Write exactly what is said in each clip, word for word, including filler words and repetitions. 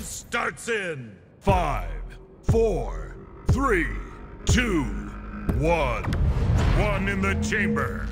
starts in five, four, three, two, one. One in the chamber.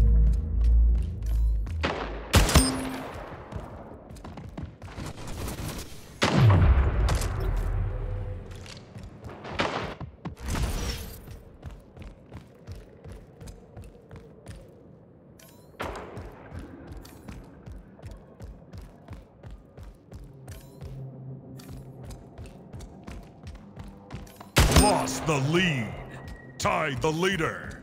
Lost the lead. Tied the leader.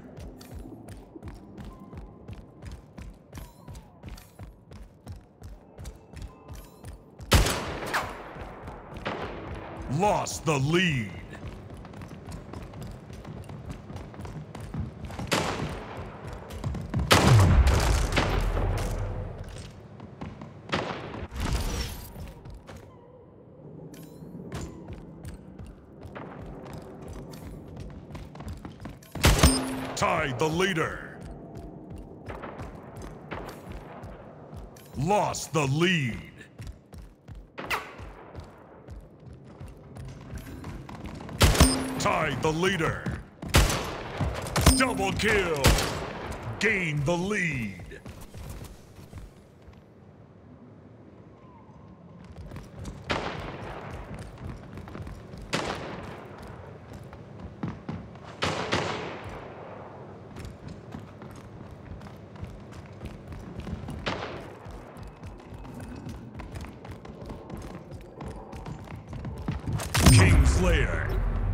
Lost the lead. Tied the leader. Lost the lead. Tied the leader. Double kill. Gained the lead. Slayer.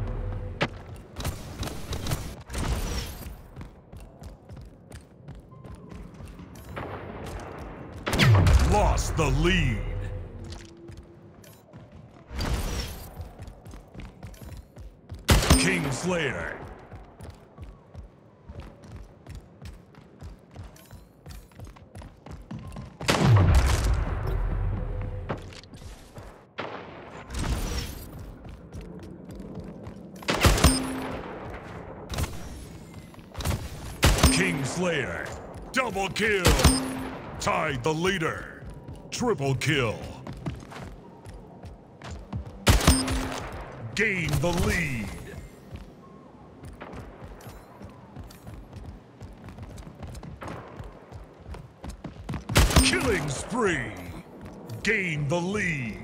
Lost the lead. King Slayer. King Slayer. Double kill. Tied the leader. Triple kill. Gained the lead. Killing spree. Gained the lead.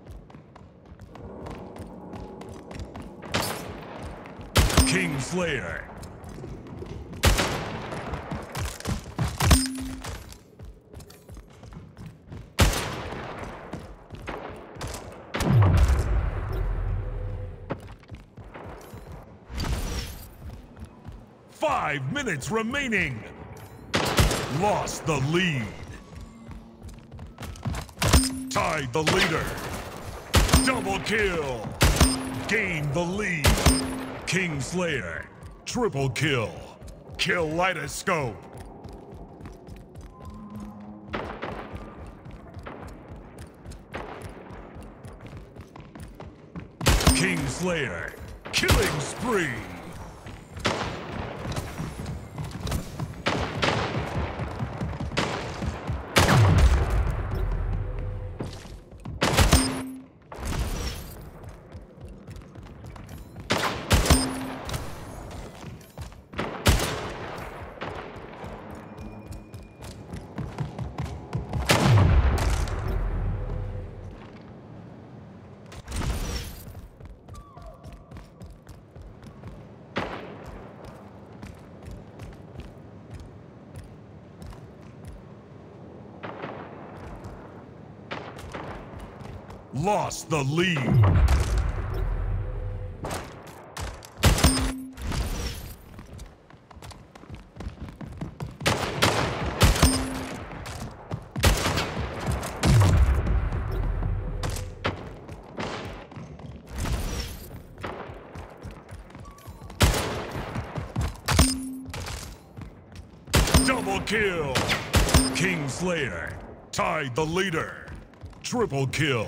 King Slayer. Five minutes remaining. Lost the lead. Tied the leader. Double kill. Gained the lead. King Slayer. Triple kill. Kill Lightoscope. King Slayer. Killing spree. Lost the lead. Double kill. King Slayer. Tied the leader. Triple kill.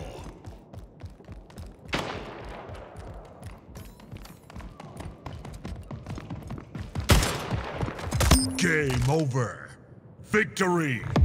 Game over. Victory!